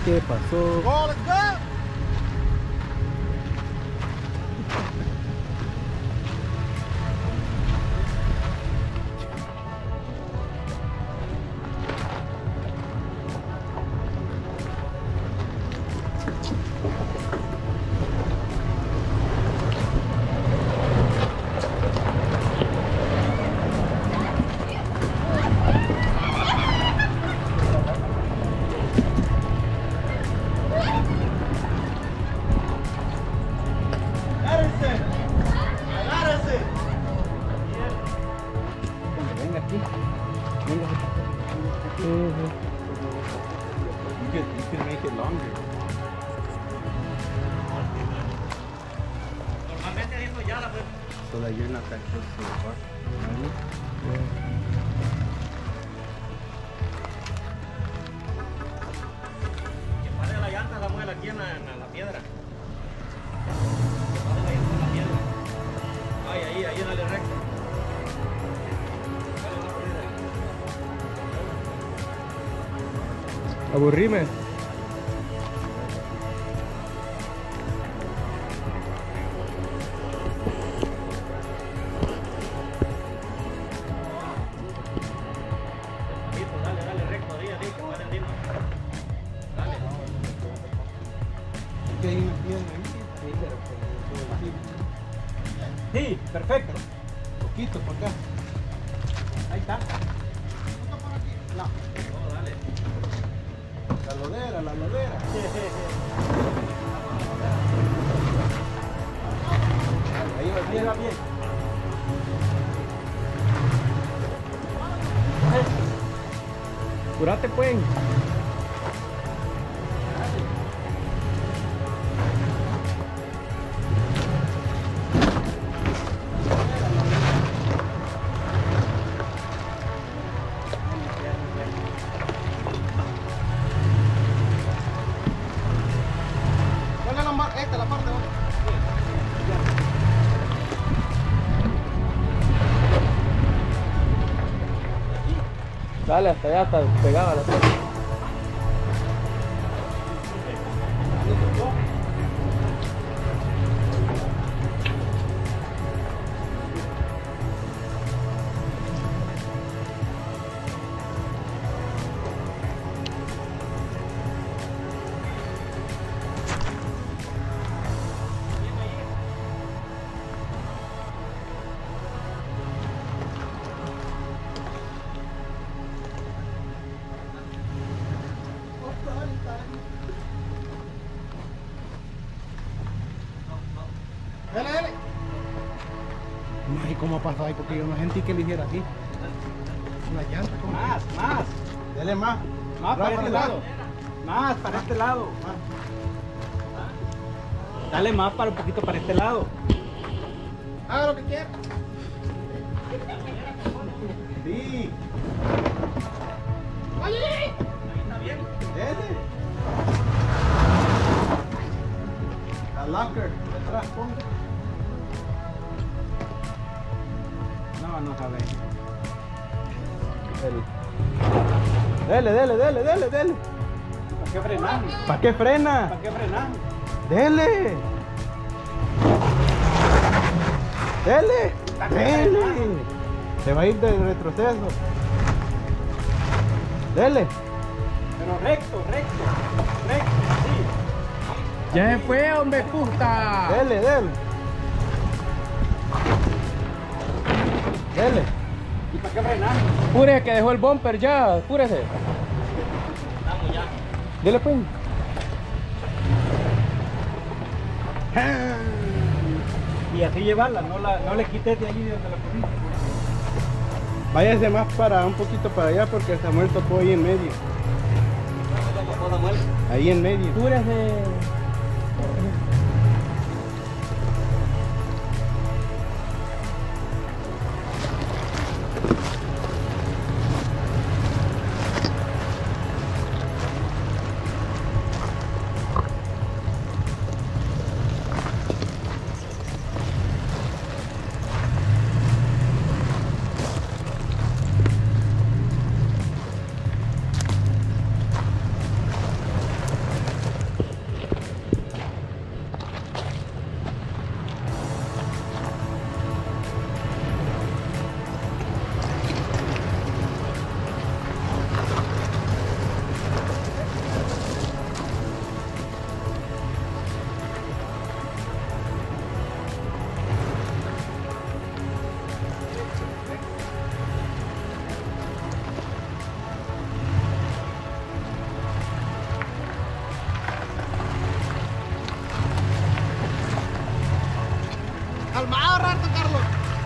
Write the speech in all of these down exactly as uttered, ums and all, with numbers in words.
¿Qué pasó? ¡Oh, let's go! Venga aquí. Venga. Uh-huh. You could, you could make it longer. Normalmente dijo ya la pues. So that you're not that close to the car. You know what I mean? Yeah. Que pare la llanta, la muela aquí en la, en la piedra. Que pare la llanta en la piedra. Ay, ahí, ahí dale recto. Aburrime. Dale, dale recto, ahí, ahí, que pare el himno. Dale. ¿Qué hay una piedra ahí? Sí, pero por aquí. Sí, perfecto. Poquito por acá. Ahí está. No. No, dale. La lodera, la lodera. Sí, sí, sí. Ahí va Ahí bien. va bien. Curate pues. ¿Cuál es la mar- esta, la parte? Dale, hasta allá, hasta pegada la cosa. Dale, dale. Ay, ¿cómo pasó ahí? Porque yo no sentí que eligiera así. Una llanta, ¿cómo? Más, más. Dale más. Más para este el lado. Más para este lado. Dale más para un poquito para este lado. Haga lo que quiera. Sí. Oye. Ahí está bien. Dele. La locker detrás, ponga. No, no sabe. Dele, dele, dele, dele, dele. ¿Para qué frenar? ¿Para qué frena? ¿Para qué frenar? Dele. Dele. Dele. Se va a ir de retroceso. Dele. Pero recto, recto. Recto, sí. Ya se fue, hombre, puta. Dele, dele. Dele. ¿Y para qué frenar? Pure que dejó el bumper ya, púrese. Vamos ya. Dele pues. Y así llevarla, no, la, no le quites de allí de donde la pusiste. Váyase más para un poquito para allá porque Samuel tocó ahí en medio. Ahí en medio. Púrese. Calmado, rato, Carlos.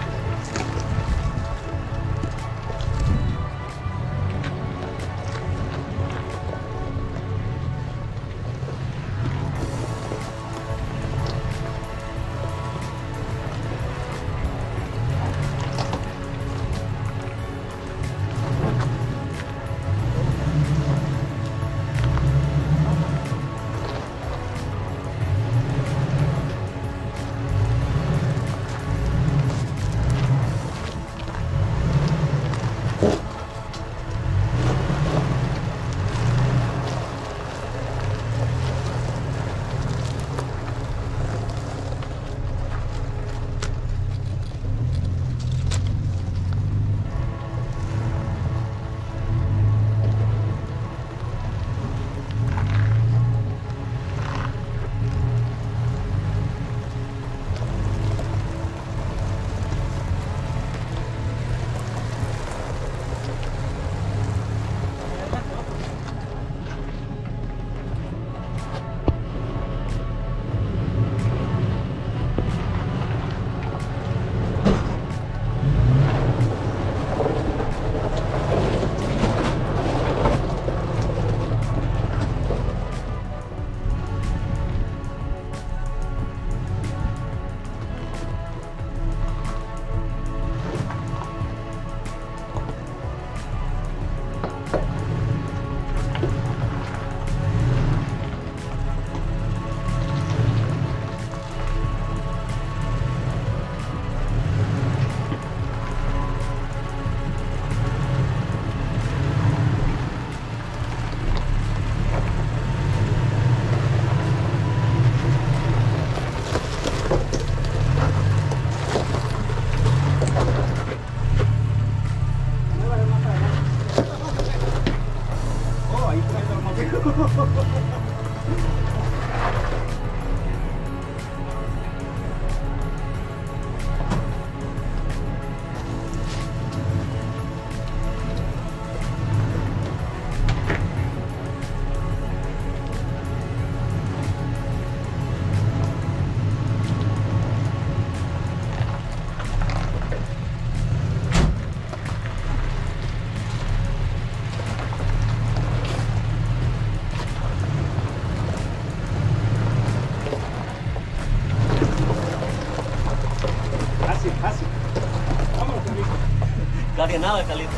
Casi nada, Calito.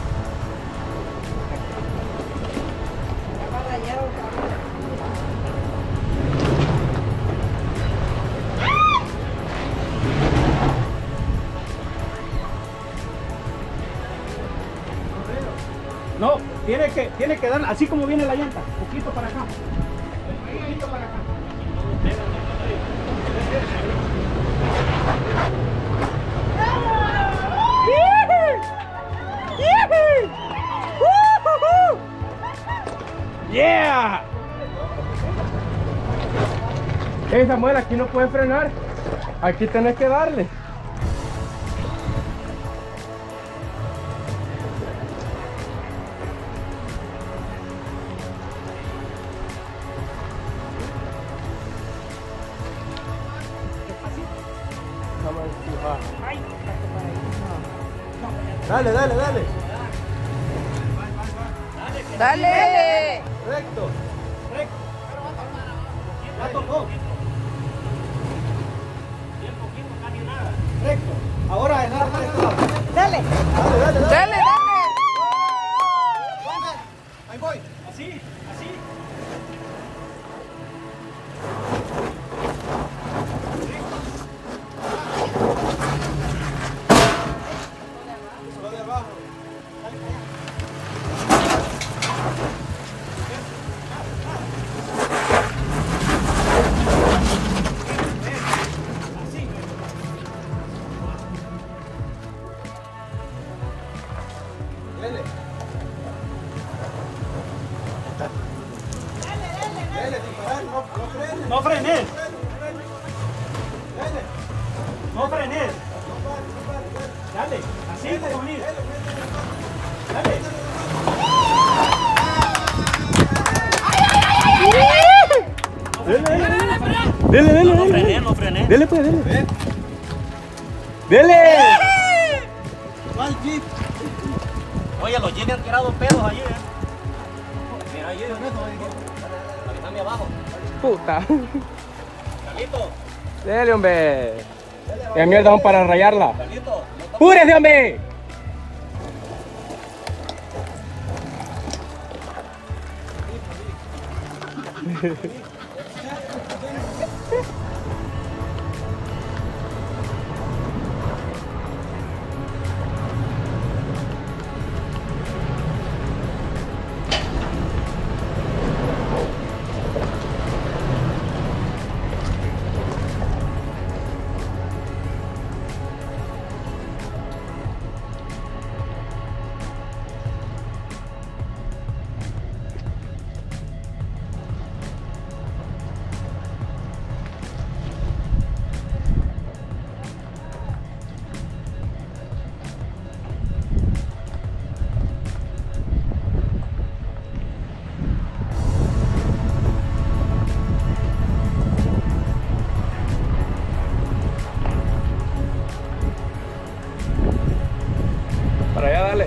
No, tiene que, tiene que dar así como viene la llanta, poquito para acá. Poquito para acá. Yeah. Hey Samuel, aquí no puedes frenar. Aquí tenés que darle. Dale, dale, dale. Dale. Recto. Recto. Ya tocó. Bien poquito, casi nada. Recto. Ahora es nada. Dale. Dale, dale, dale. Dale, dale. Ahí voy. Así, así. Lo de abajo. Dele. Dele, disparar, no, no frenes. No frenes. Dele. No frenes. No pare, no pare, dele. Dale, así como venir. Dele, Dale. Dele, dele, No dele. frené, no frené. Dele pues, dele. dele. ¡Dele! ¿Cuál jeep? Oye, los jeans han tirado pedos allí, ¿eh? Mira allí, avísame abajo. Puta. Carlito, Dele, hombre. Qué mierda son para rayarla. Carlito. ¡Púrese, hombre! Para allá, dale.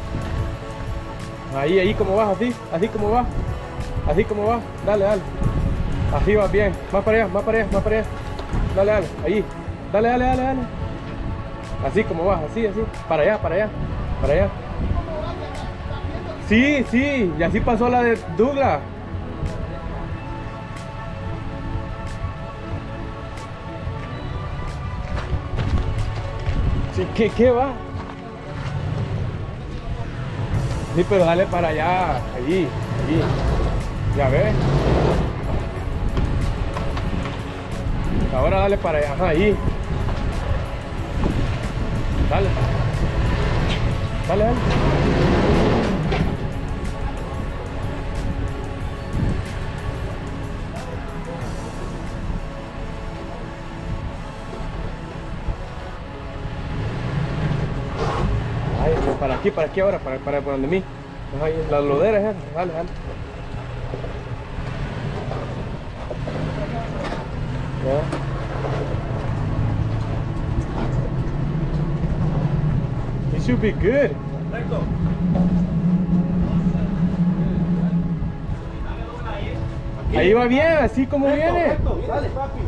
Ahí, ahí como vas, así, así como vas. Así como vas, dale, dale. Así vas bien. Más para allá, más para allá, más para allá. Dale, dale, ahí. Dale, dale, dale, dale. Así como vas, así, así. Para allá, para allá, para allá. Sí, sí, y así pasó la de Douglas. Sí, ¿qué, qué va? Sí, pero dale para allá, allí, allí. Ya ves. Ahora dale para allá, ajá, ahí. Dale. Dale, dale. Ay, para aquí, para aquí ahora, para, para por donde mí. Ahí, las loderas esas, dale, dale. Ya. It should be good. Perfecto. Ahí va bien, así como viene. Dale, papi.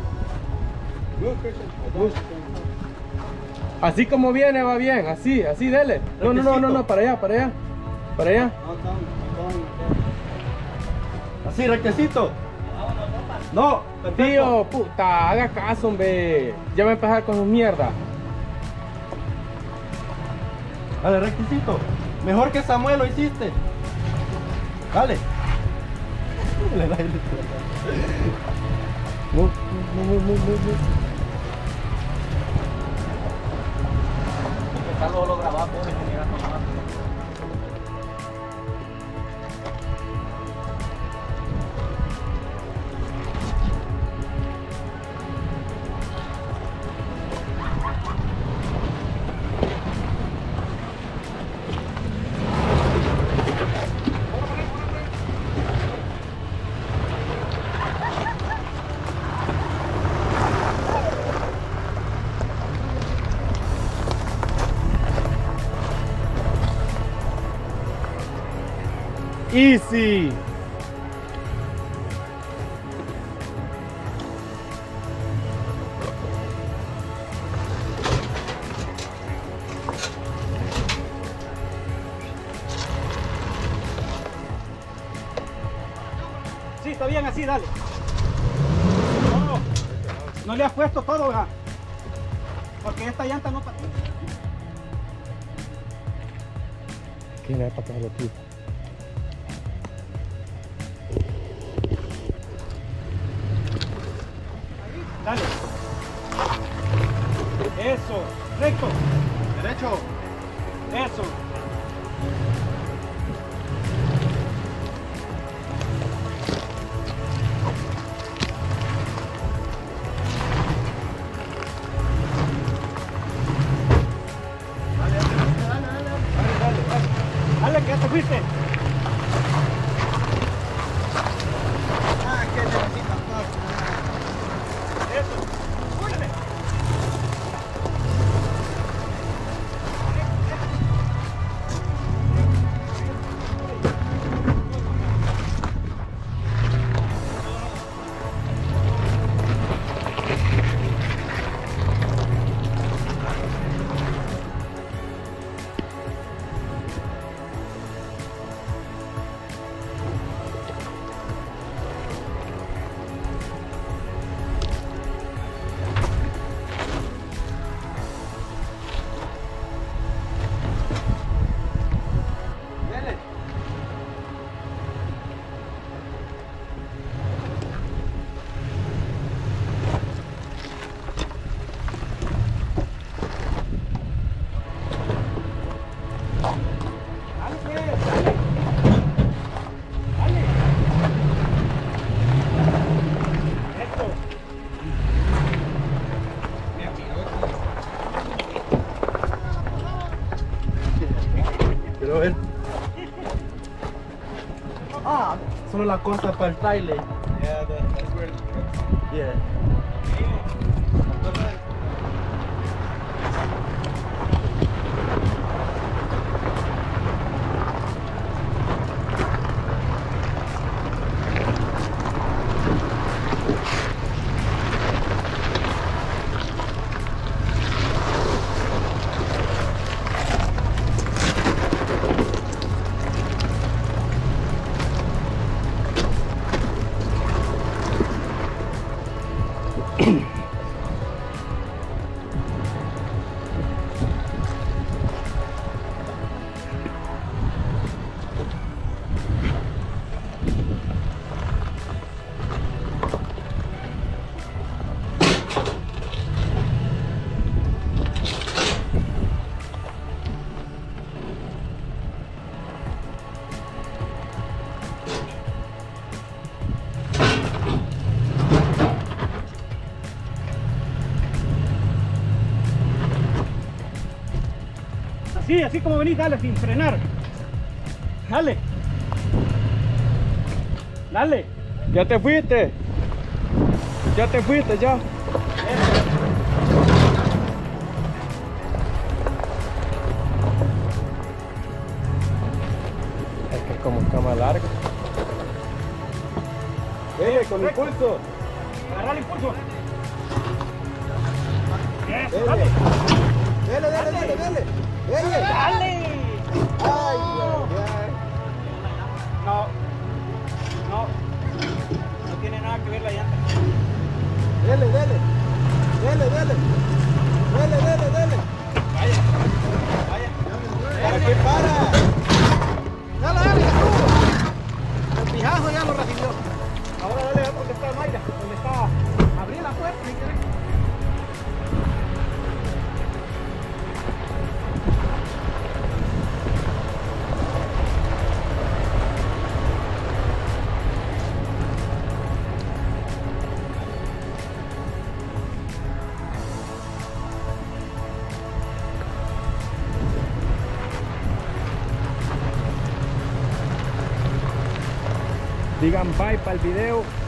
Así como viene, va bien, así, así, dele. No, no, no, no, no, para allá, para allá. Para allá. Así, rectecito. No, perfecto. Tío, puta, haga caso, hombre. Ya va a empezar con sus mierdas. Dale, rectecito. Mejor que Samuel lo hiciste. Dale. Le da el- No, no, no, no, no, no. Carlos lo grababa por el general nomás. Easy. Sí, está bien así, dale. No, no le has puesto todo, ¿verdad? Porque esta llanta no patina. ¿Qué no hay para cogerlo aquí? Dale. Eso, recto. Derecho. Eso. Dale, dale, dale, dale. Dale, dale, dale. Dale, que ya te fuiste. Ah, que necesita más. Eso. Súbele. solo la cosa para el trailer. Yeah, that, that's where. Yeah. Así, así como venís, dale, sin frenar. Dale. Dale. Ya te fuiste. Ya te fuiste, ya. Es que es como cama larga. Dele, con impulso. Agarra el impulso. Eso, Dele. dale. Dele, dele, dele, dele. Dele. Dale. Ay, ay, ay. No. No. No tiene nada que ver la llanta. Dele, dele. Dele, dele. Dele, dele, dele. Vaya. Vaya. ¿Para qué para? Dale, dale, ya estuvo. El pijazo ya lo recibió. Ahora dale a donde está Mayra, donde está. Abrí la puerta si querés. Digan bye para el video.